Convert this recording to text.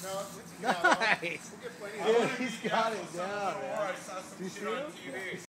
Nice. Dude, he's got it down, man. I saw some shit on TV.